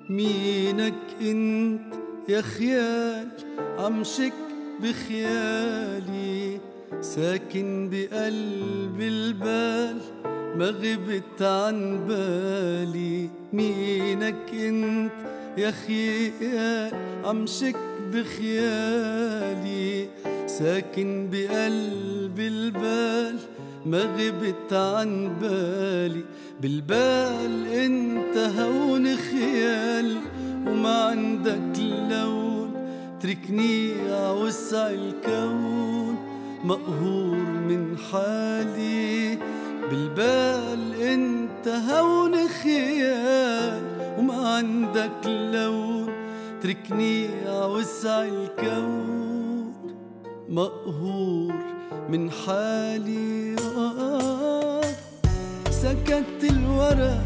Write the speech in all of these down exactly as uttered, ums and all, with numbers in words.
مينك انت يا خيال عم شك بخيالي، ساكن بقلب البال ما غبت عن بالي. مينك انت يا خيال عم شك بخيالي، ساكن بقلب البال ما غبت عن بالي. بالبال انت هون خيال وما عندك لون، تركني عوسع الكون مقهور من حالي. بالبال انت هون خيال وما عندك لون، تركني عوسع الكون مقهور من حالي. آه سكت الورق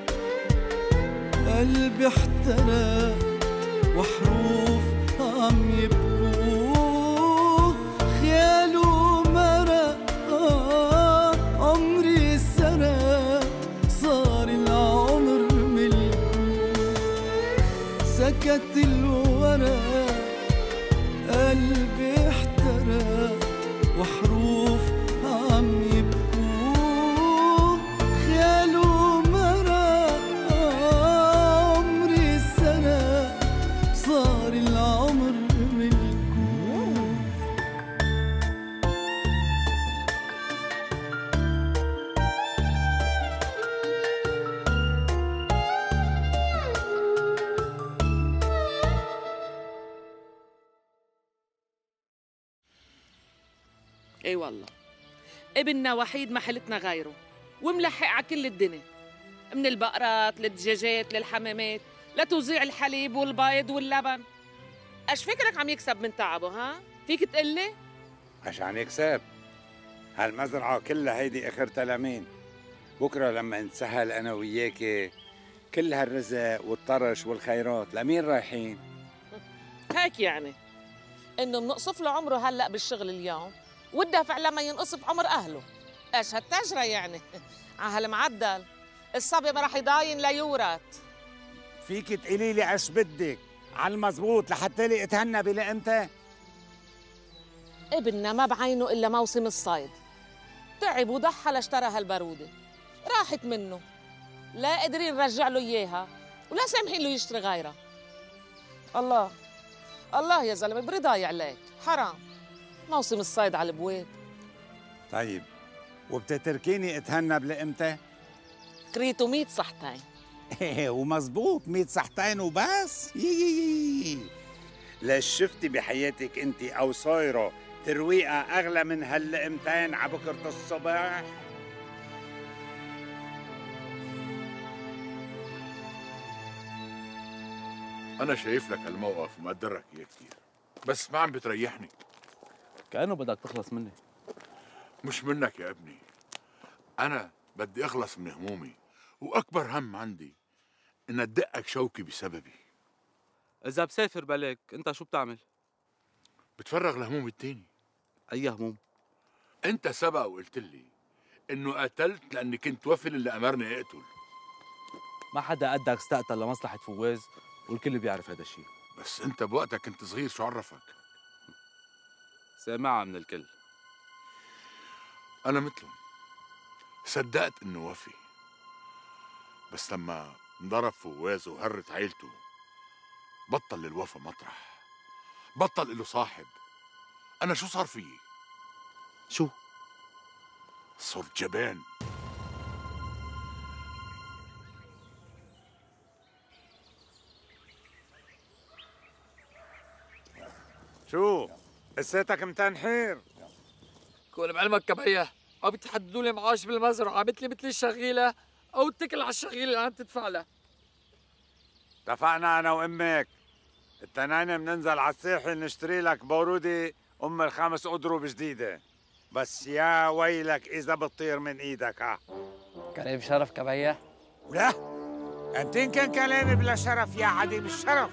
قلبي احترق، وحروف عم يبكوا خيال ومرق. آه عمري سرق صار العمر ملكه. سكت الورق قلبي احترق، وحروف عم يبكوا خيال ومرق. آه عمري سرق صار العمر ملكه. اي والله ابننا وحيد ما حلتنا غيره، وملحق على كل الدنيا، من البقرات للدجاجات للحمامات لتوزيع الحليب والبيض واللبن. اش فكرك عم يكسب من تعبه؟ ها فيك تقلي؟ عشان يكسب هالمزرعة كلها هيدي اخر تلامين. بكره لما نتسهل انا وياكي كل هالرزق والطرش والخيرات لمين رايحين؟ هيك يعني انه بنقصف له عمره هلا بالشغل اليوم، والدافع لما ينقصف عمر اهله. ايش هالتجرة يعني؟ على هالمعدل الصبي ما راح يضاين ليورث. فيك تقولي لي ايش بدك على المزبوط لحتى لي اتهنى بلقمتي؟ ابننا ما بعينه الا موسم الصيد، تعب وضحى لاشترى هالبروده، راحت منه، لا قادرين نرجع له اياها ولا سامحين له يشتري غيرها. الله الله يا زلمه برضاي عليك، حرام موسم الصيد على البواد. طيب وبتتركيني اتهنى بلقمتي؟ كريتو مية صحتين. ايه ومزبوط مية صحتين وبس. ليش شفتي بحياتك انت او صايره ترويقه اغلى من هاللقمتين على بكره الصبح؟ انا شايف لك الموقف ومقدرك اياه كثير، بس ما عم بتريحني. كأنه بدك تخلص مني. مش منك يا ابني، انا بدي اخلص من همومي، واكبر هم عندي ان ادقك شوكي بسببي. إذا بسافر بلاك أنت شو بتعمل؟ بتفرغ لهموم التاني. أي هموم؟ انت سبق وقلت لي انه قتلت لاني كنت وفل اللي امرني اقتل. ما حدا قدك استقتل لمصلحة فواز، والكل بيعرف هذا الشيء. بس انت بوقتها كنت صغير، شو عرفك؟ سامعها من الكل. انا مثلهم صدقت انه وفي، بس لما انضرب فواز وهرت عيلته بطل للوفا مطرح، بطل له صاحب. انا شو صار فيي؟ شو؟ صرت جبان. شو؟ قصتك متنحير؟ كون بعلمك كبيه، او بتحددوا لي معاش بالمزرعه مثلي مثل الشغيله، او اتكل على الشغيله اللي عم تدفع لها. اتفقنا انا وامك التنين بننزل على الساحل نشتري لك بورودي ام الخمس اضرب جديده، بس يا ويلك اذا بتطير من ايدك. ها كلام شرف كبيه؟ لا انت إن كان كلامي بلا شرف يا عديم الشرف.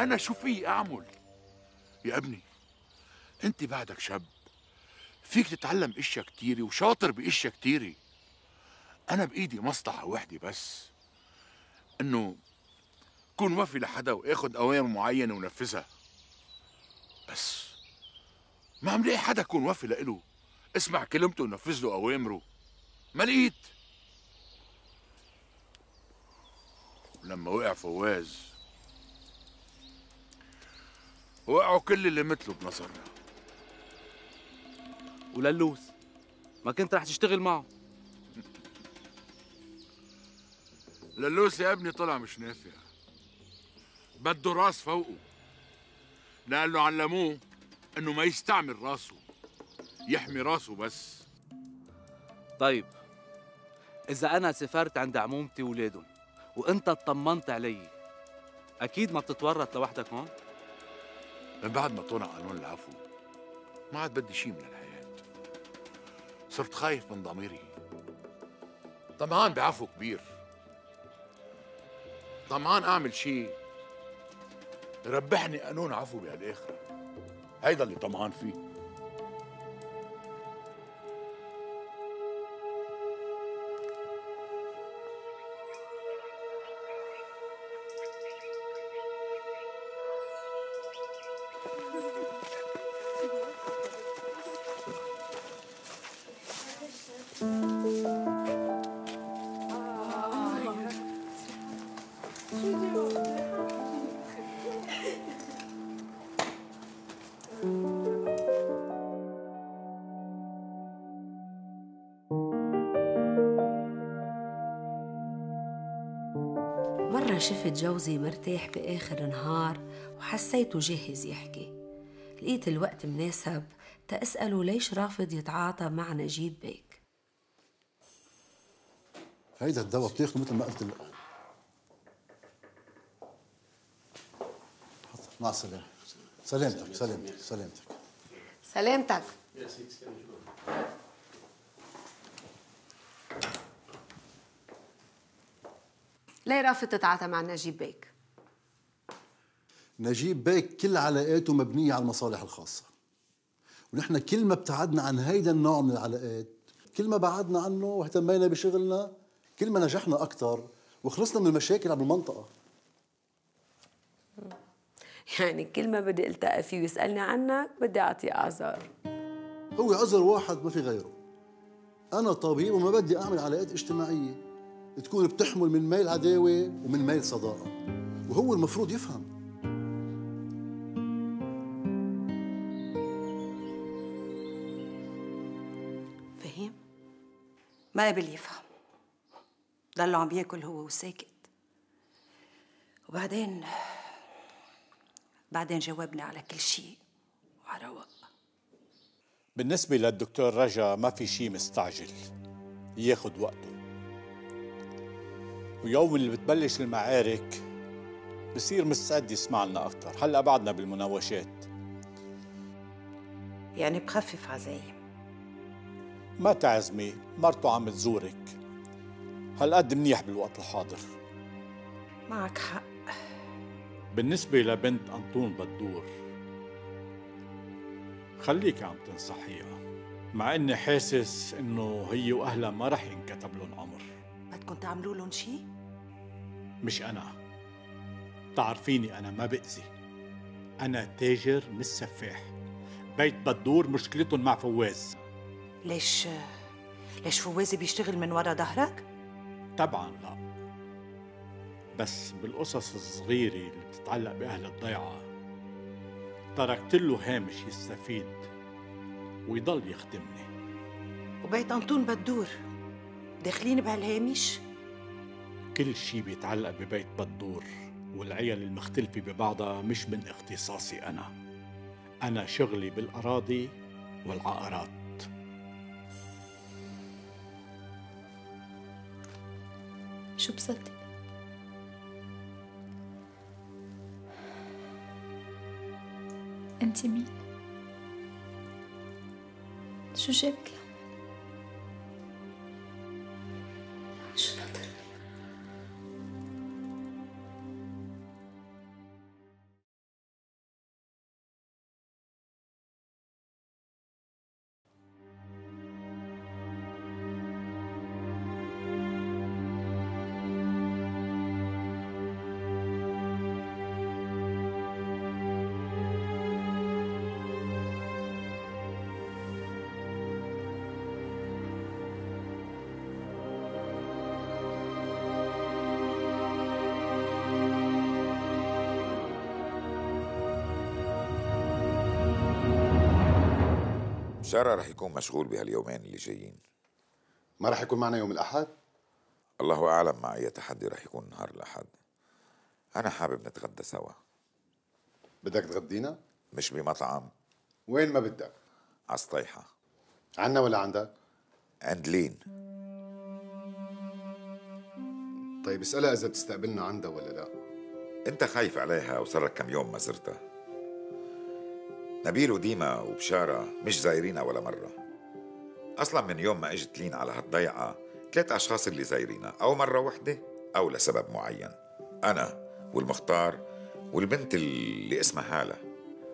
أنا شو في أعمل؟ يا ابني أنت بعدك شاب، فيك تتعلم اشياء كتيرة وشاطر باشياء كتيرة. أنا بإيدي مصلحة وحدة بس، إنه كون وفي لحدا وآخد أوامر معينة ونفذها. بس ما عم لاقي حدا كون وفي لإله، اسمع كلمته ونفذ له أوامره. ما لقيت. لما وقع فواز وقعوا كل اللي مثله بنظرنا. وللوس ما كنت رح تشتغل معه؟ للوس يا ابني طلع مش نافع، بده راس فوقه، لأنه علموه انه ما يستعمل راسه، يحمي راسه بس. طيب إذا أنا سافرت عند عمومتي وولادهم وأنت اطمنت علي، أكيد ما بتتورط لوحدك هون؟ من بعد ما طلع قانون العفو ما عاد بدي شيء من الحياة. صرت خايف من ضميري، طمعان بعفو كبير، طمعان أعمل شيء يربحني قانون عفو بهالآخرة. هيدا اللي طمعان فيه. مرة شفت جوزي مرتاح بآخر نهار وحسيته جاهز يحكي. لقيت الوقت مناسب تأسأله ليش رافض يتعاطى مع نجيب بيك. هيدا الدواء بتاخده مثل ما قلت لك. مع السلامة. سلامتك سلامتك سلامتك سلامتك. ليه رافض تتعاطى مع نجيب بيك؟ نجيب بيك كل علاقاته مبنية على المصالح الخاصة، ونحن كل ما ابتعدنا عن هيدا النوع من العلاقات، كل ما بعدنا عنه واهتمينا بشغلنا، كل ما نجحنا أكثر وخلصنا من المشاكل على المنطقة. يعني كل ما بدي التقى فيه ويسألني عنك بدي أعطيه أعذار. هو عذر واحد ما في غيره. أنا طبيب وما بدي أعمل علاقات اجتماعية تكون بتحمل من ميل عداوة ومن ميل صداقة، وهو المفروض يفهم. فهم؟ ما قبل يفهم، ضله عم ياكل هو وساكت. وبعدين بعدين جاوبني على كل شيء وعلى رواق. بالنسبة للدكتور رجا ما في شيء مستعجل، ياخد وقته، ويوم اللي بتبلش المعارك بصير مستعد يسمع لنا أكثر. هلأ بعدنا بالمناوشات. يعني بخفف عزايم. ما تعزمي، مرته عم تزورك، هالقد منيح بالوقت الحاضر. معك حق. بالنسبة لبنت أنطون بدور، خليك عم تنصحيها، مع إني حاسس إنه هي وأهلها ما رح ينكتب لهم عمر. بدكم تعملوا لهم شيء؟ مش أنا، تعرفيني أنا ما بأذي، أنا تاجر مش سفاح. بيت بدور مشكلتهم مع فواز. ليش ليش فوازي بيشتغل من ورا ظهرك؟ طبعا لا، بس بالقصص الصغيرة اللي بتتعلق بأهل الضيعة تركت له هامش يستفيد ويضل يخدمني. وبيت أنطون بدور داخلين بهالهامش؟ كل شي بيتعلق ببيت بدور والعيال المختلفة ببعضها مش من اختصاصي أنا. أنا شغلي بالأراضي والعقارات. شو بصدق؟ أنت مين؟ شو جابك؟ شارع رح يكون مشغول بهاليومين اللي جايين. ما رح يكون معنا يوم الأحد؟ الله أعلم مع أي تحدي رح يكون نهار الأحد. أنا حابب نتغدى سوا. بدك تغدينا؟ مش بمطعم. وين ما بدك؟ عالسطيحة. عنا ولا عندك؟ عند لين. طيب اسألها إذا بتستقبلنا عندها ولا لا. أنت خايف عليها وصار لك كم يوم ما زرتها. نبيل وديما وبشارة مش زايرينها ولا مرة. أصلا من يوم ما اجت لين على هالضيعة ثلاث أشخاص اللي زايرينها، أو مرة وحدة أو لسبب معين. أنا والمختار والبنت اللي اسمها هالة.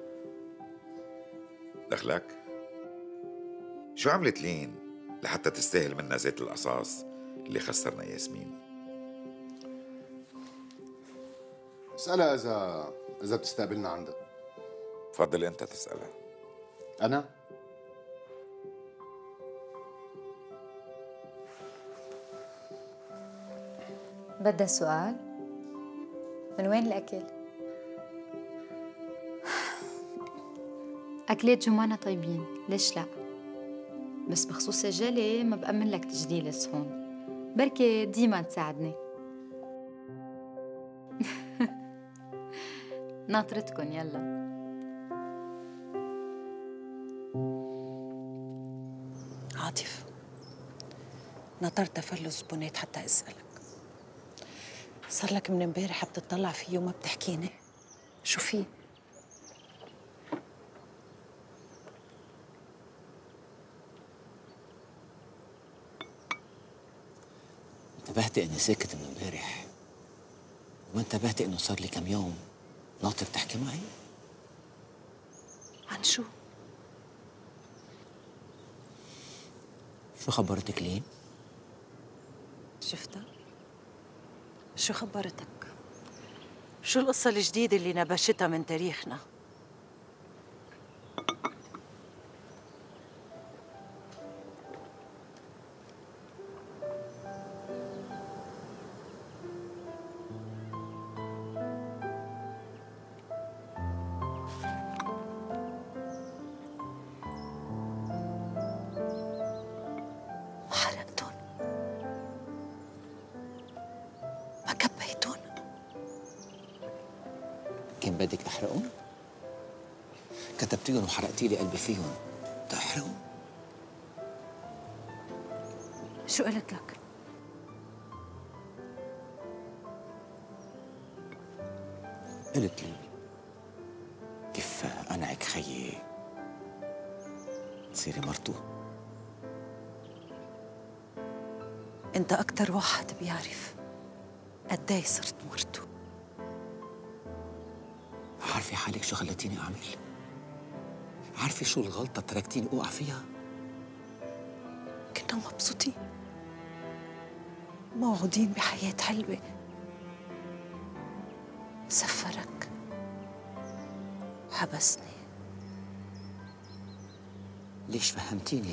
دخلك؟ شو عملت لين لحتى تستاهل منا زيت القصاص اللي خسرنا ياسمين؟ اسألها إذا إذا بتستقبلنا عندها. تفضل أنت تسألها. أنا؟ بدها سؤال؟ من وين الأكل؟ أكلات جمانة طيبين، ليش لا؟ بس بخصوص الجلي ما بأمن لك تجديل الصحون، بركي ديما تساعدني. ناطرتكن يلا. عاطف، نطرت افلس زبونات حتى اسالك. صار لك من امبارح بتطلع فيه وما بتحكيني، شو في؟ انتبهتي اني ساكت من امبارح، وما انتبهتي انه صار لي كم يوم ناطر تحكي معي؟ عن شو؟ شو خبرتك لين؟ شفتها؟ شو خبرتك؟ شو القصة الجديدة اللي نبشتها من تاريخنا؟ كان بدك احرقهم؟ كتبتيهم وحرقتي لي قلبي فيهم، تحرقهم؟ شو قلت لك؟ قلت لي كيف انعك خيي تصيري مرته. انت اكتر واحد بيعرف قدي صرت مرته. عارفة حالك شو خلتيني أعمل؟ عارفة شو الغلطة تركتيني أوقع فيها؟ كنا مبسوطين موعودين بحياة حلوة، سفرك حبسني. ليش فهمتيني؟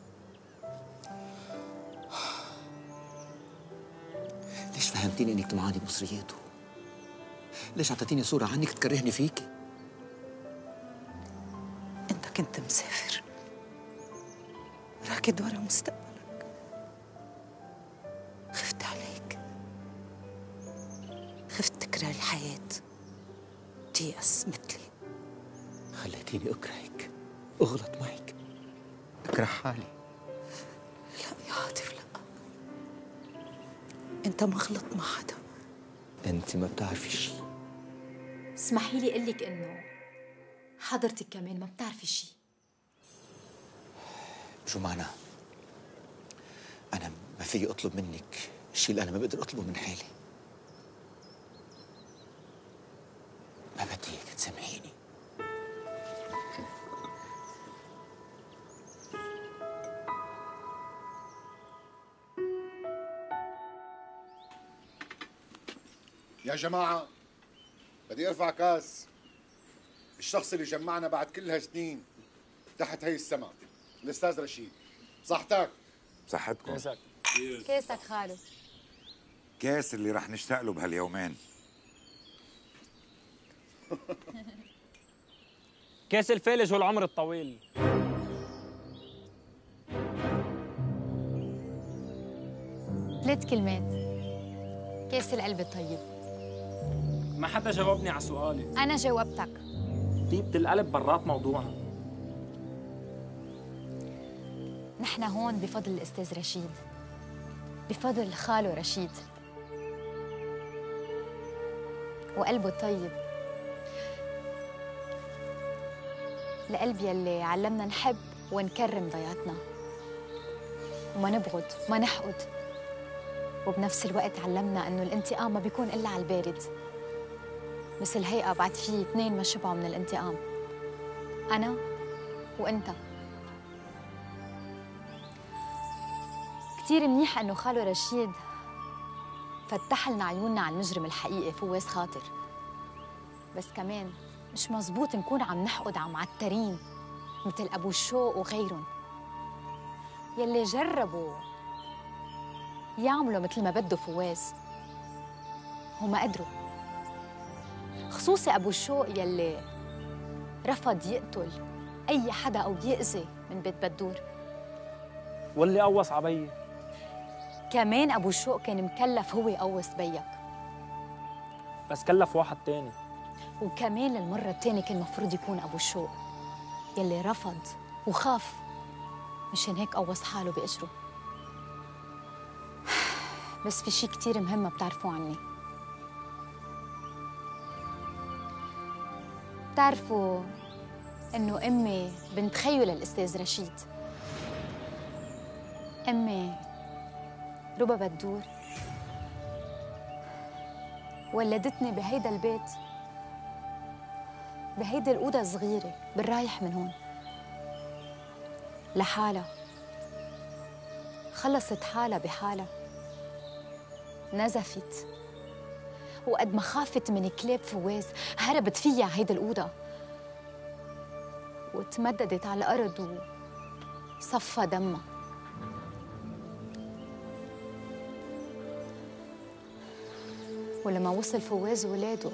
ليش فهمتيني إنك طمعانة بمصرياته؟ ليش عطيتيني صورة عنك تكرهني فيكي؟ أنت كنت مسافر راكد ورا مستقبلك، خفت عليك، خفت تكره الحياة تيأس مثلي. خليتيني أكرهك، أغلط معك، أكره حالي. لا يا عاطف لا، أنت ما غلط مع حدا. أنت ما بتعرفي شيء. اسمحي لي اقول لك انه حضرتك كمان ما بتعرفي شيء. شو معناه؟ أنا ما في أطلب منك الشيء اللي أنا ما بقدر أطلبه من حالي. ما بدي إياك تسامحيني. يا جماعة بدي ارفع كاس الشخص اللي جمعنا بعد كل هالسنين تحت هي السما، الاستاذ رشيد. بصحتك. بصحتكم. كاسك. كاسك خالو. كاس اللي رح نشتاق له بهاليومين. كاس الفالج والعمر الطويل. ثلاث كلمات. كاس القلب الطيب. ما حدا جاوبني على سؤالي. أنا جاوبتك. طيبة القلب برات موضوعنا. نحن هون بفضل الأستاذ رشيد، بفضل خاله رشيد وقلبه الطيب، لقلب يلي علمنا نحب ونكرم ضياتنا وما نبغض ما نحقد، وبنفس الوقت علمنا انه الانتقام ما بيكون الا على البارد. مثل هيئة بعد في اثنين ما شبعوا من الانتقام، انا وانت. كتير منيح انه خاله رشيد فتح لنا عيوننا على المجرم الحقيقي فواز خاطر، بس كمان مش مزبوط نكون عم نحقد على معترين مثل ابو الشوق وغيرهم يلي جربوا يعملوا مثل ما بده فواز وما قدروا، خصوصي ابو الشوق يلي رفض يقتل اي حدا او يأذي من بيت بدور، واللي قوص عبيي. كمان ابو الشوق كان مكلف هو يقوص بيك، بس كلف واحد تاني. وكمان للمرة التانية كان المفروض يكون أبو الشوق يلي رفض وخاف، مشان هيك قوص حاله بقشره. بس في شي كتير مهم ما بتعرفوه عني. بتعرفوا إنه أمي بنت خيو للأستاذ رشيد، أمي ربا بدور ولدتني بهيدا البيت، بهيدي الأوضة الصغيرة بالرايح من هون لحالها. خلصت حالها بحالها، نزفت، وقد ما خافت من كلاب فواز هربت فيها على هيدي الأوضة وتمددت على الأرض وصفى دمها. ولما وصل فواز وولاده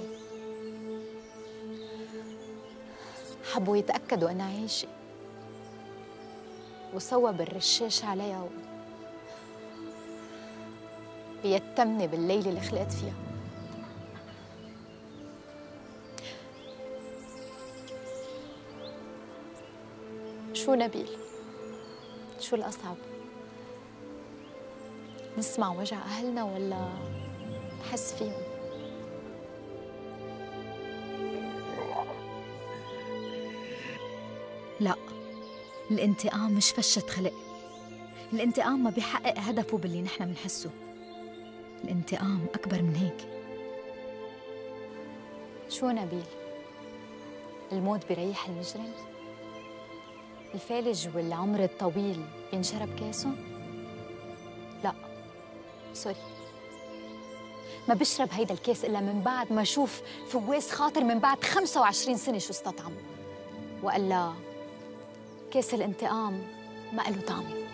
حبوا يتأكدوا أنا عايشة، وصوب الرشاش عليها و... بيتمني بالليلة اللي خلقت فيها. شو نبيل؟ شو الأصعب؟ نسمع وجع أهلنا ولا نحس فيهم؟ لا، الانتقام مش فشة خلق. الانتقام ما بيحقق هدفه باللي نحن بنحسه. الانتقام أكبر من هيك. شو نبيل؟ الموت بيريح المجرم؟ الفالج والعمر الطويل بينشرب كاسهم؟ لا، سوري، ما بشرب هيدا الكاس إلا من بعد ما أشوف فواز خاطر من بعد خمسة وعشرين سنة شو استطعم، وإلا كاس الانتقام ما له طعمه.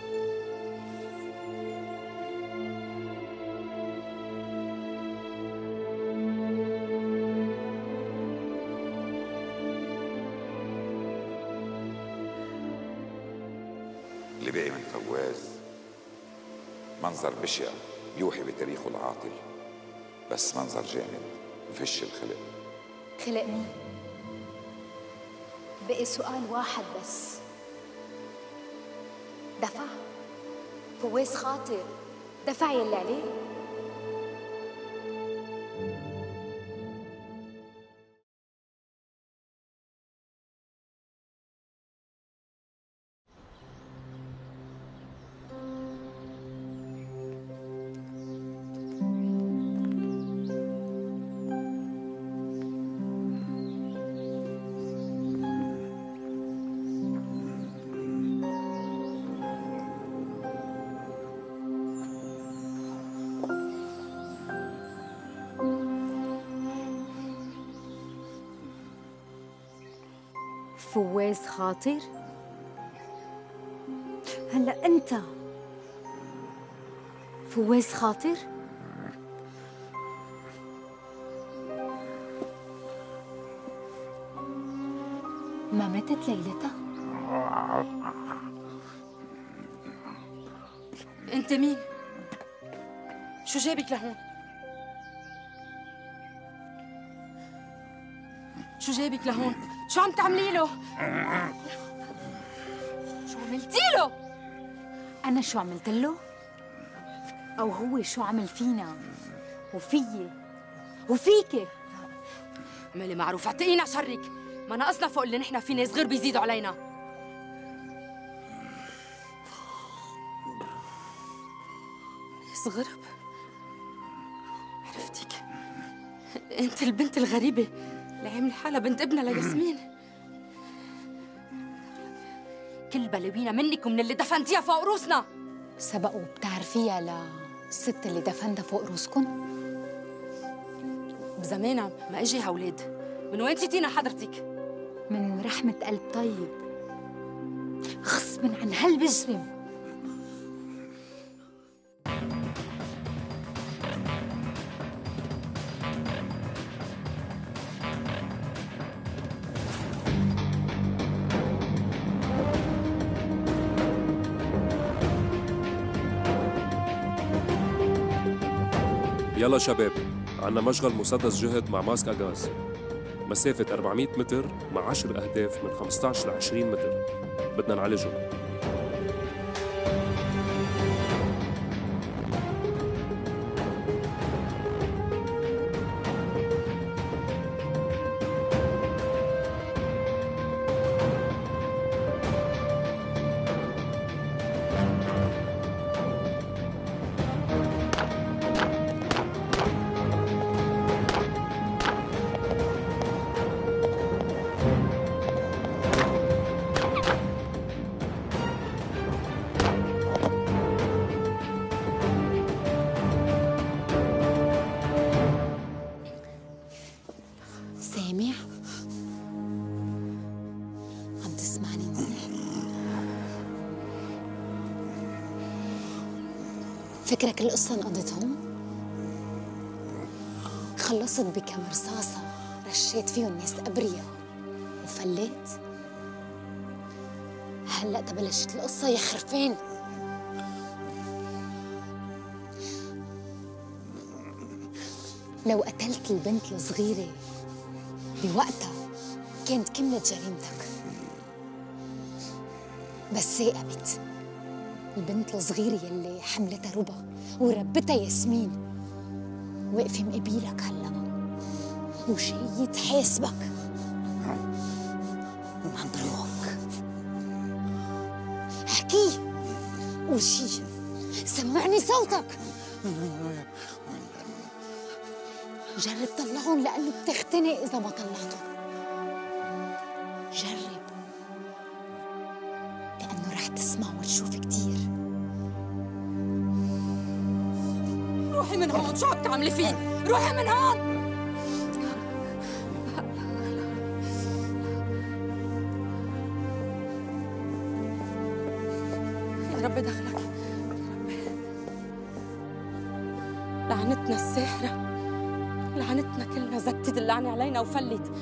اللي باقي من فواز منظر بشع بيوحي بتاريخه العاطل، بس منظر جامد بفش الخلق. خلق مين؟ بقي سؤال واحد بس، دفع؟ فواز خاطر دفع يلي عليه؟ فواز خاطر؟ هلا انت فواز خاطر؟ ما ماتت ليلتها؟ انت مين؟ شو جابك لهون؟ شو جابك لهون؟ شو عم تعملي له؟ شو عملتي له؟ أنا شو عملت له؟ أو هو شو عمل فينا؟ وفيي؟ وفيكي؟ اعملي معروف اعتقينا شرك، ما ناقصنا فوق اللي نحن في ناس غير بيزيدوا علينا. ناس غرب؟ عرفتك، انت البنت الغريبة اللي عاملة حالها بنت ابنها لياسمين. كل بلاوينا منك ومن اللي دفنتيها فوق روسنا. سبقوا بتعرفيها للست اللي دفنتها فوق روسكن؟ بزمانها ما اجيها اولاد. من وين جيتينا حضرتك؟ من رحمة قلب طيب، غصب عن هالمجرم. يلا شباب، عنا مشغل مسدس جهد مع ماسك غاز، مسافة أربعمية متر مع عشر أهداف من خمسة عشر ل عشرين متر، بدنا نعالجهم. سامع؟ عم تسمعني منيح؟ فكرك القصة انقضت هون؟ خلصت بكم رصاصة رشيت فيهم ناس أبرياء وفليت؟ هلأ تبلشت القصة يا خرفان. لو قتلت البنت الصغيرة بوقتها كانت كملت جريمتك، بس ثاقبت. البنت الصغيرة يلي حملتها ربا وربتها ياسمين واقفة مقابلك هلا وجاي تحاسبك. مبروك، احكي، قول شي، سمعني صوتك. جرب طلعهم لأنه بتختنق إذا ما طلعتهم. جرب لأنه رح تسمع وتشوف كتير. روحي من هون، شو عم تعملي فيه؟ روحي من هون. يا رب دخلك، لعنتنا الساحرة، لعنتنا كلنا، زتت اللعنة علينا وفلت.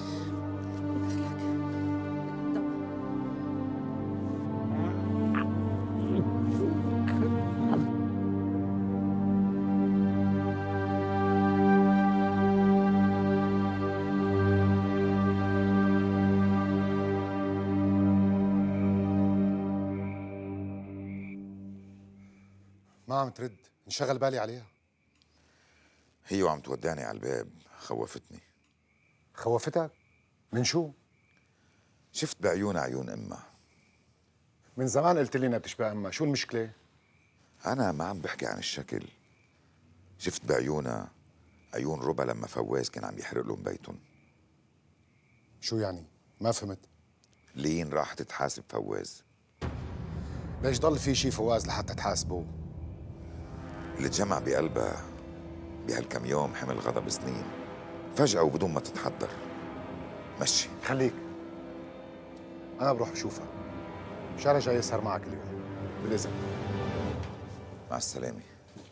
ما عم ترد، انشغل بالي عليها. هي وعم تودعني على الباب خوفتني. خوفتك؟ من شو؟ شفت بعيونها عيون امها. من زمان قلت لي انها بتشبه امها، شو المشكلة؟ أنا ما عم بحكي عن الشكل. شفت بعيونها عيون ربا لما فواز كان عم يحرق لهم بيتهم. شو يعني؟ ما فهمت. لين راح تتحاسب فواز. ليش ضل في شي فواز لحتى تحاسبه؟ اللي تجمع بقلبها بهالكم يوم حمل غضب سنين فجأة وبدون ما تتحضر. مشي خليك، أنا بروح بشوفها. شارع جاي يسهر معك اليوم، بالإذن. مع السلامة.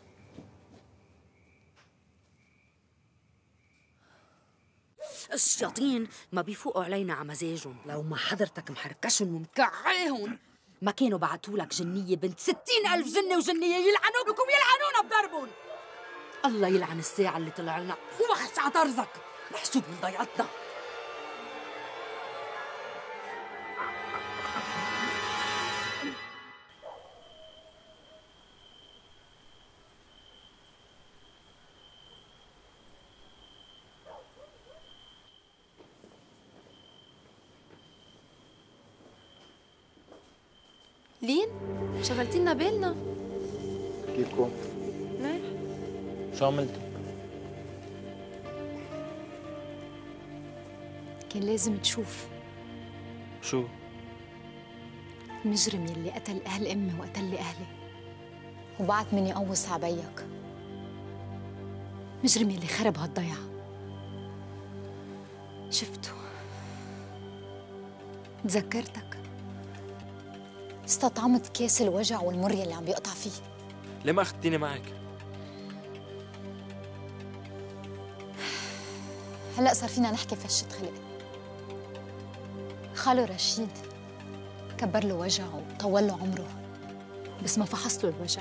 الشياطين ما بيفوقوا علينا على مزاجهم، لو ما حضرتك محركشهم ومكعيهم ما كانوا بعتوا لك جنية بنت ستين ألف جنة وجنية يلعنوك ويلعنونا بضربهم. الله يلعن الساعة اللي طلع لنا وبحث على طرزك محسوب من ضيعتنا. لين شغلتي لنا بالنا. كيفكم؟ منيح. شو عملتوا؟ كان لازم تشوف شو؟ المجرم يلي قتل أهل أمي وقتل لي أهلي وبعت مني قوص عبيك. مجرم يلي خرب هالضيعة. شفته، تذكرتك، استطعمت كاس الوجع والمر يلي عم بيقطع فيه. ليه ما أخذتيني معك؟ هلأ صار فينا نحكي فشة خلق. خاله رشيد كبر له وجعه وطول له عمره بس ما فحص له الوجع.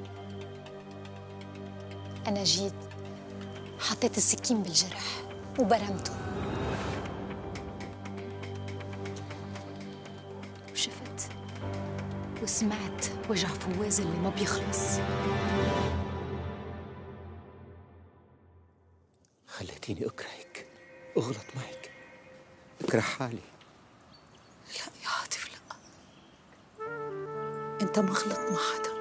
أنا جيت حطيت السكين بالجرح وبرمته وشفت وسمعت وجع فواز اللي ما بيخلص. خليتيني أكرهك، أغلط معك، أكره حالي. لا يا عاطف لا، انت ما غلط مع حدا.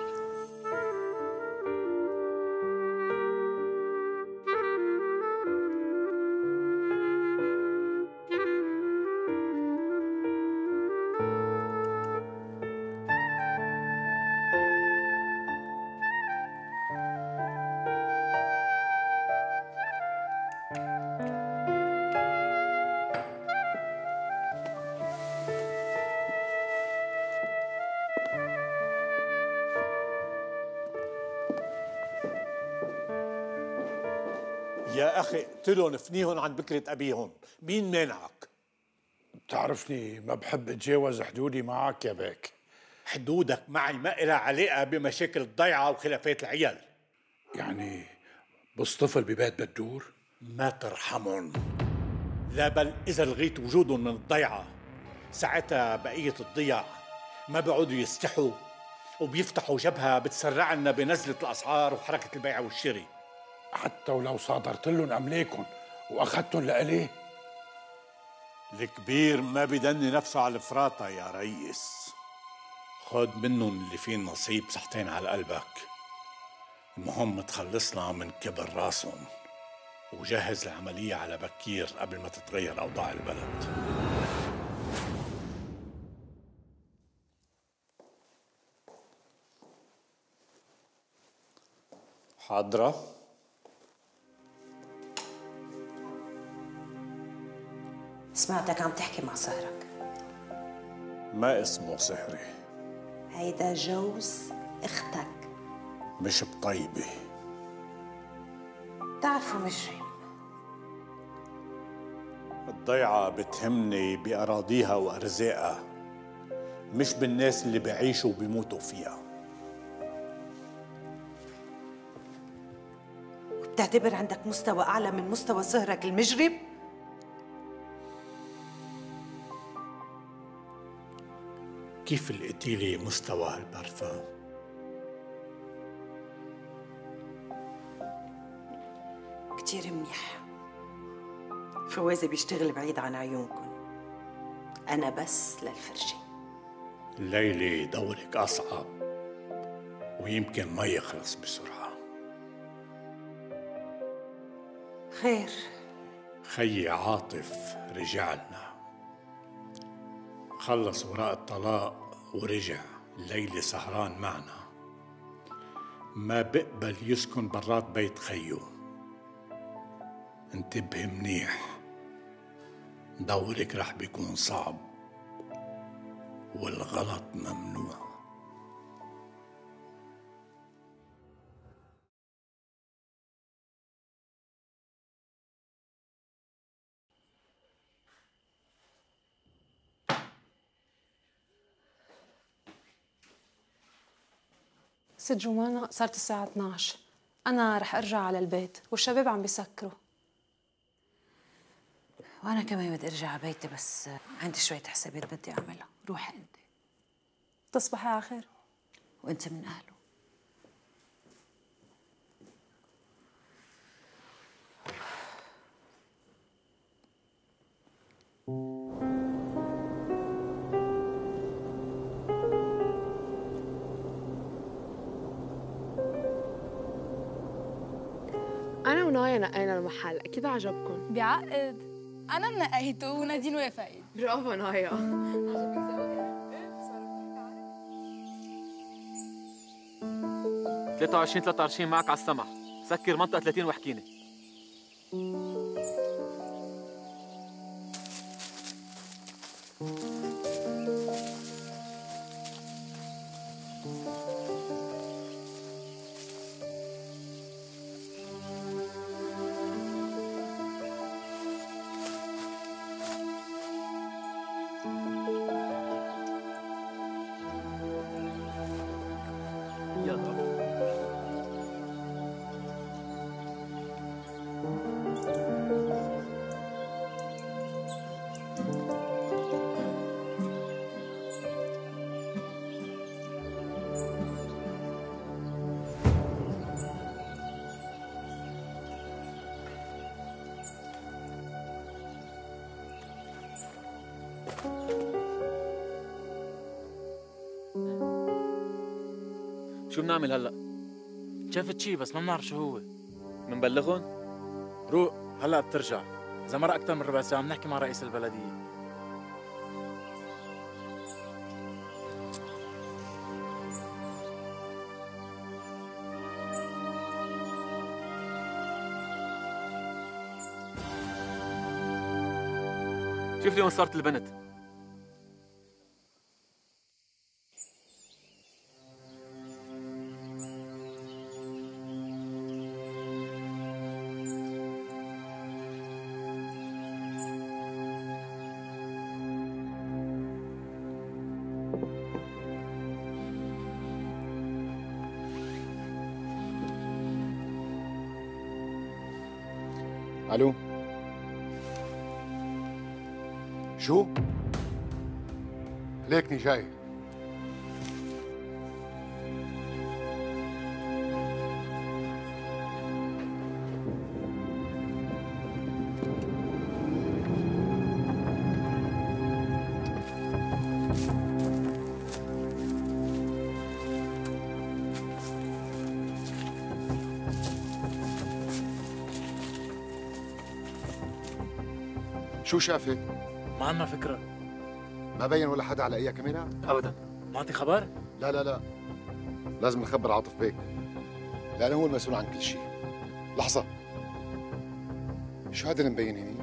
يا أخي اقتلهم فنيهم عن بكرة أبيهم، مين مانعك؟ بتعرفني ما بحب اتجاوز حدودي معك يا بيك. حدودك معي ما إلها علاقة بمشاكل الضيعة وخلافات العيال. يعني بصطفل ببيت بدور؟ ما ترحمهم. لا بل إذا لغيت وجودهم من الضيعة ساعتها بقية الضياع ما بيقعدوا يستحوا وبيفتحوا جبهة بتسرع لنا بنزلة الأسعار وحركة البيع والشراء. حتى ولو صادرت لهم أملاكهم وأخذتهم لإليه؟ الكبير ما بدني نفسه على الفراطة يا ريس. خد منهم اللي فيه نصيب صحتين على قلبك. المهم تخلصنا من كبر راسهم وجهز العملية على بكير قبل ما تتغير أوضاع البلد. حاضرة؟ سمعتك عم تحكي مع صهرك. ما اسمه سحري. هيدا جوز اختك. مش بطيبة. بتعرفه مجرم. الضيعة بتهمني بأراضيها وأرزاقها، مش بالناس اللي بيعيشوا وبيموتوا فيها. وبتعتبر عندك مستوى أعلى من مستوى صهرك المجرم؟ كيف لقيتيلي مستوى هالبرفان؟ كتير منيح. فوازي بيشتغل بعيد عن عيونكم، أنا بس للفرجة. الليلة دورك أصعب ويمكن ما يخلص بسرعة. خير. خيي عاطف رجع لنا، خلص وراء الطلاق ورجع. الليلة سهران معنا، ما بقبل يسكن برات بيت خيو. انتبه منيح، دورك رح بيكون صعب والغلط ممنوع. ست جمانة صارت الساعة اثنعش، أنا رح أرجع على البيت والشباب عم بيسكروا. وأنا كمان بدي أرجع على بيتي، بس عندي شوية حسابات بدي أعملها. روحي أنت. تصبحي على خير. وأنت من أهله. أنا ونايا نقينا المحل، أكيد عجبكم. بيعقد. أنا نقيته ونادين وافقت. برافو نايا. ثلاثة وعشرين ثلاثة وعشرين معك على السمع. سكر منطقة ثلاثين واحكيني. شو بنعمل هلا؟ شفت شي بس ما بنعرف شو هو. منبلغهم؟ روق هلا بترجع، إذا مر أكثر من ربع ساعة بنحكي مع رئيس البلدية. شوف لي وين صارت البنت. الو، شو؟ ليكني جاي. شو شافت؟ ما عندنا فكرة. ما بين ولا حدا على اي كاميرا؟ أبدا. ما أعطي خبر؟ لا لا لا، لازم نخبر عاطف بيك لأنه هو المسؤول عن كل شيء. لحظة، شو هذا اللي مبين هنيك؟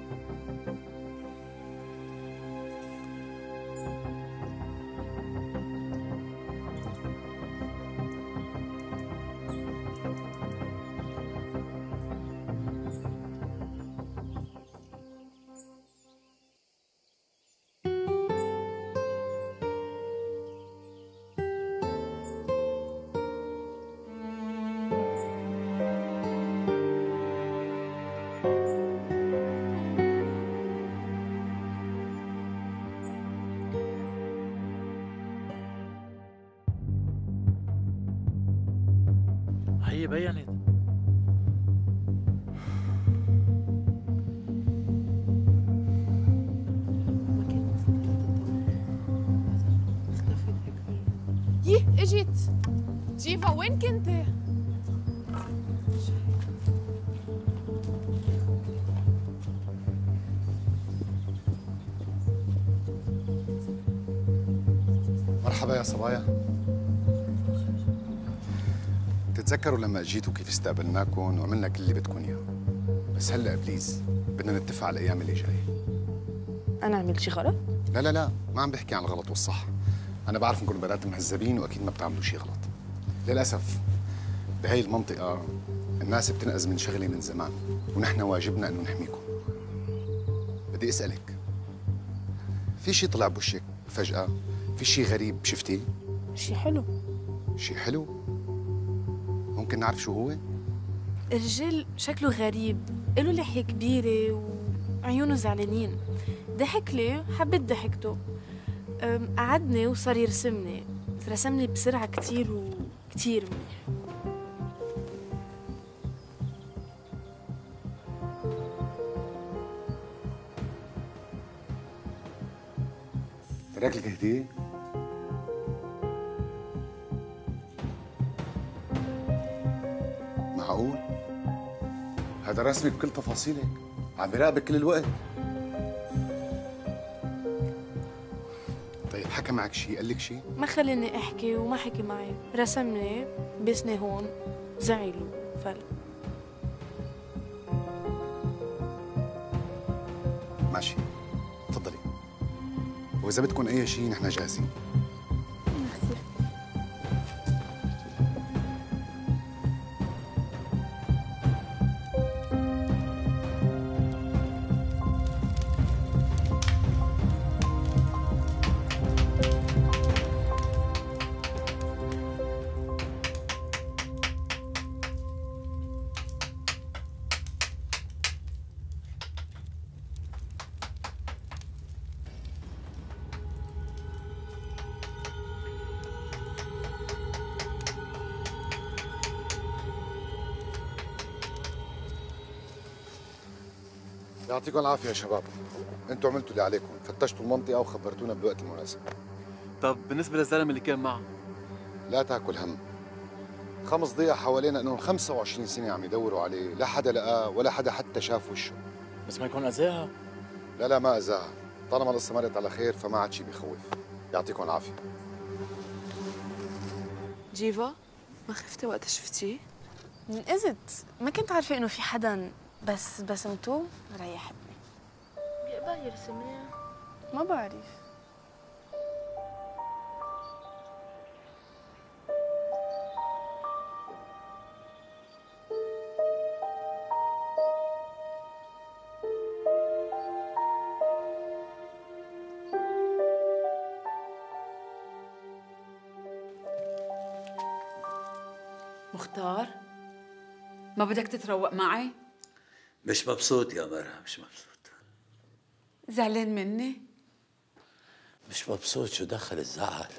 هي بينت. ييه اجت. جيفا وين كنتي؟ مرحبا يا صبايا. تتذكروا لما اجيتوا كيف استقبلناكم وعملنا كل اللي بدكم اياه، بس هلا بليز بدنا نتفق على الايام اللي جايه. أنا عملت شي غلط؟ لا لا لا، ما عم بحكي عن الغلط والصح. انا بعرف انكم بنات مهذبين واكيد ما بتعملوا شي غلط. للاسف بهي المنطقه الناس بتنقذ من شغله من زمان، ونحن واجبنا انه نحميكم. بدي اسالك، في شي طلع بوشك فجاه؟ في شي غريب شفتيه؟ شي حلو. شي حلو؟ ممكن نعرف شو هو؟ الرجال شكله غريب، له لحية كبيرة وعيونه زعلانين. ضحك لي، حبيت ضحكته. أم، قعدني وصار يرسمني، رسمني بسرعة كتير وكتير منيح. ترك لك هدية؟ معقول؟ هذا رسمك بكل تفاصيلك، عم براقبك كل الوقت. طيب حكى معك شيء؟ قال لك شيء؟ ما خليني احكي وما حكي معي، رسمني بسني هون، زعل وفل. ماشي، تفضلي. وإذا بدكم أي شيء نحن جاهزين. يعطيكم العافية يا شباب، انتوا عملتوا اللي عليكم، فتشتوا المنطقة وخبرتونا بالوقت المناسب. طب بالنسبة للزلمة اللي كان معه؟ لا تاكل هم. خمس ضيع حوالينا انهم خمسة وعشرين سنة عم يدوروا عليه، لا حدا لقاه ولا حدا حتى شاف وشه. بس ما يكون أذاها؟ لا لا ما أذاها، طالما القصة مرت على خير فما عاد شيء بيخوف. يعطيكم العافية. جيفا، ما خفتي وقت شفتيه؟ انقذت، ما كنت عارفة إنه في حدا، بس بسمته ريحتني. بيقبل يرسمني؟ ما بعرف. مختار، ما بدك تتروق معي؟ مش مبسوط يا مرة، مش مبسوط. زعلان مني؟ مش مبسوط، شو دخل الزعل؟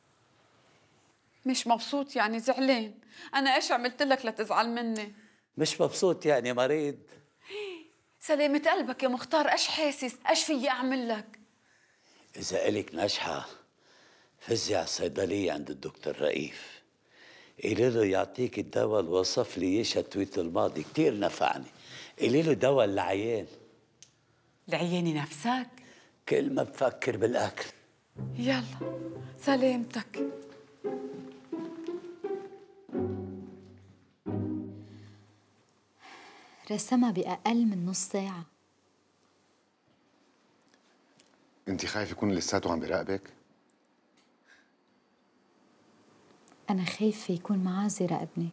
مش مبسوط يعني زعلان؟ أنا إيش عملت لك لتزعل مني؟ مش مبسوط يعني مريض؟ سلامة قلبك يا مختار، إيش حاسس؟ إيش فيي أعمل لك؟ إذا إلك نجحة فزي على الصيدلية عند الدكتور رئيف، قولي له يعطيك الدواء اللي وصف لي اياه شتويته الماضي، كثير نفعني. قولي له دواء العيان. لعياني نفسك؟ كل ما بفكر بالاكل. يلا سلامتك. رسمها بأقل من نص ساعة. انت خايف يكون لساته عم بيراقبك؟ أنا خايفة يكون معاذ يراقبني.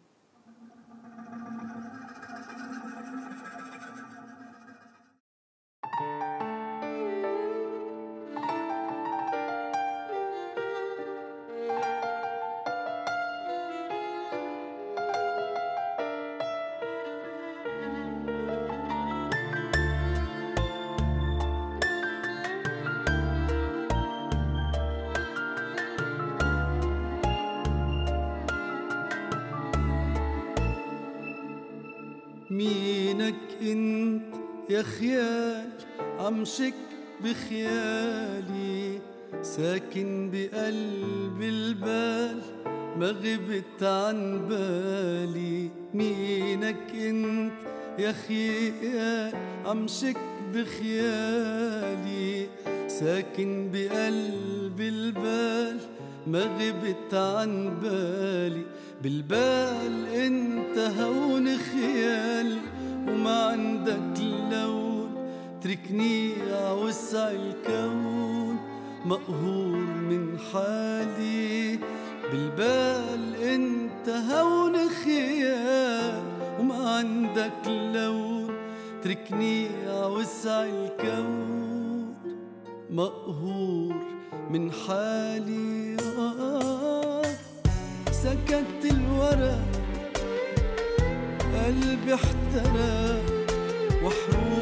مينك انت يا خيال عمشك بخيالي، ساكن بقلب البال ما غبت عن بالي. مينك انت يا خيال عمشك بخيالي، ساكن بقلب البال ما غبت عن بالي. بالبال انت هون خيال وما عندك لون، تركني عوسع الكون مقهور من حالي. بالبال انت هون خيال وما عندك لون، تركني عوسع الكون مقهور من حالي. آه سكت الورق قلبي احترق وحروف